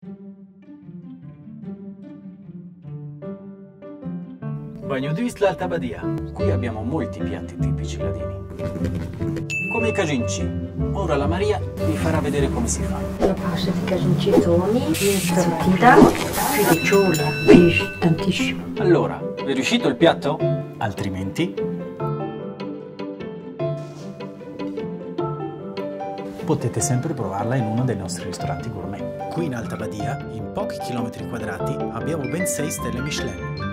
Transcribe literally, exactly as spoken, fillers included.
Bagno d'Istla Alta Badia. Qui abbiamo molti piatti tipici ladini. Come i caginci. Ora la Maria vi farà vedere come si fa. La pasta di cagincetoni, insalatita, fiduciola, pesce, tantissimo. Allora, è riuscito il piatto? Altrimenti potete sempre provarla in uno dei nostri ristoranti gourmet. Qui in Alta Badia, in pochi chilometri quadrati, abbiamo ben sei stelle Michelin.